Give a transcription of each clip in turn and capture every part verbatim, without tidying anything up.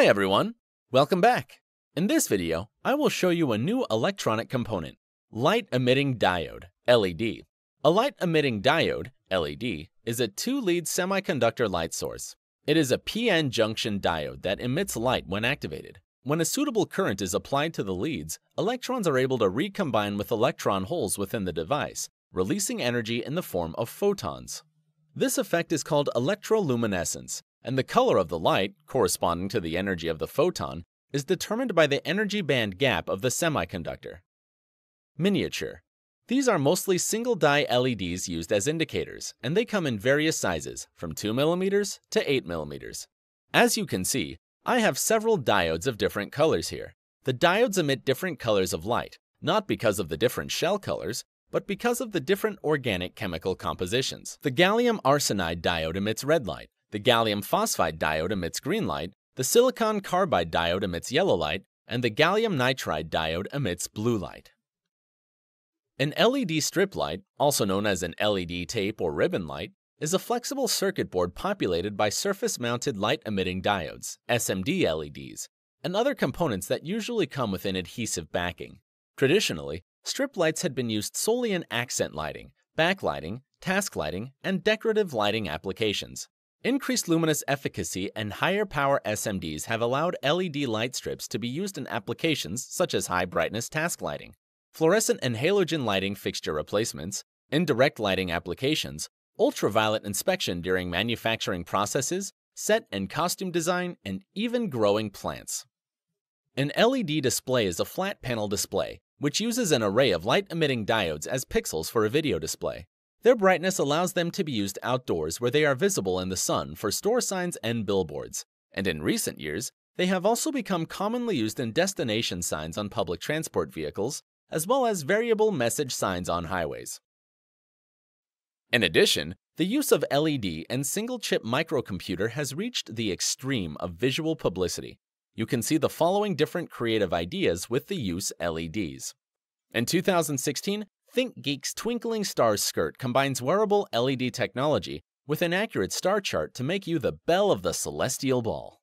Hi everyone, welcome back. In this video, I will show you a new electronic component, light-emitting diode, L E D. A light-emitting diode, L E D, is a two-lead semiconductor light source. It is a P N junction diode that emits light when activated. When a suitable current is applied to the leads, electrons are able to recombine with electron holes within the device, releasing energy in the form of photons. This effect is called electroluminescence, and the color of the light, corresponding to the energy of the photon, is determined by the energy band gap of the semiconductor. Miniature. These are mostly single-die L E Ds used as indicators, and they come in various sizes, from two millimeters to eight millimeters. As you can see, I have several diodes of different colors here. The diodes emit different colors of light, not because of the different shell colors, but because of the different organic chemical compositions. The gallium arsenide diode emits red light, the gallium phosphide diode emits green light, the silicon carbide diode emits yellow light, and the gallium nitride diode emits blue light. An L E D strip light, also known as an L E D tape or ribbon light, is a flexible circuit board populated by surface-mounted light-emitting diodes, S M D L E Ds, and other components that usually come with an adhesive backing. Traditionally, strip lights had been used solely in accent lighting, backlighting, task lighting, and decorative lighting applications. Increased luminous efficacy and higher power S M Ds have allowed L E D light strips to be used in applications such as high-brightness task lighting, fluorescent and halogen lighting fixture replacements, indirect lighting applications, ultraviolet inspection during manufacturing processes, set and costume design, and even growing plants. An L E D display is a flat panel display, which uses an array of light-emitting diodes as pixels for a video display. Their brightness allows them to be used outdoors where they are visible in the sun for store signs and billboards, and in recent years, they have also become commonly used in destination signs on public transport vehicles, as well as variable message signs on highways. In addition, the use of L E D and single-chip microcomputer has reached the extreme of visual publicity. You can see the following different creative ideas with the use L E Ds. In two thousand sixteen, ThinkGeek's Twinkling Stars skirt combines wearable L E D technology with an accurate star chart to make you the belle of the celestial ball.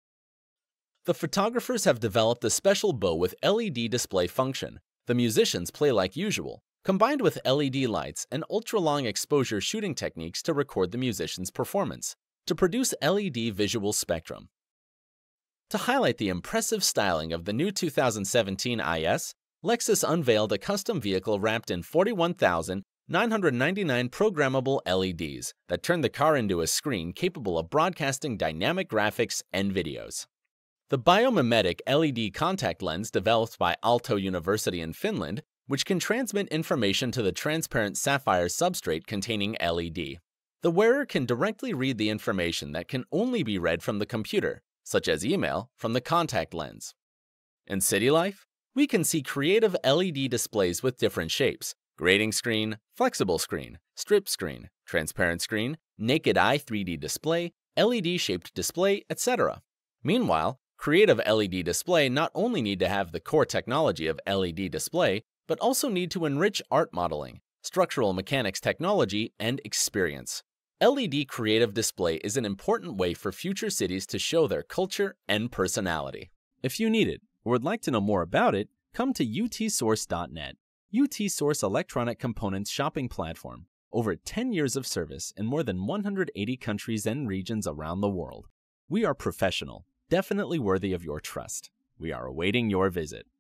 The photographers have developed a special bow with L E D display function. The musicians play like usual, combined with L E D lights and ultra-long exposure shooting techniques to record the musician's performance, to produce L E D visual spectrum. To highlight the impressive styling of the new two thousand seventeen I S, Lexus unveiled a custom vehicle wrapped in forty-one thousand nine hundred ninety-nine programmable L E Ds that turn the car into a screen capable of broadcasting dynamic graphics and videos. The biomimetic L E D contact lens developed by Aalto University in Finland, which can transmit information to the transparent sapphire substrate containing L E D. The wearer can directly read the information that can only be read from the computer, such as email, from the contact lens. In city life, we can see creative L E D displays with different shapes: grading screen, flexible screen, strip screen, transparent screen, naked eye three D display, L E D-shaped display, et cetera. Meanwhile, creative L E D display not only need to have the core technology of L E D display, but also need to enrich art modeling, structural mechanics technology, and experience. L E D creative display is an important way for future cities to show their culture and personality. If you need it or would like to know more about it, come to utsource dot net. Utsource electronic components shopping platform. Over ten years of service in more than one hundred eighty countries and regions around the world. We are professional, definitely worthy of your trust. We are awaiting your visit.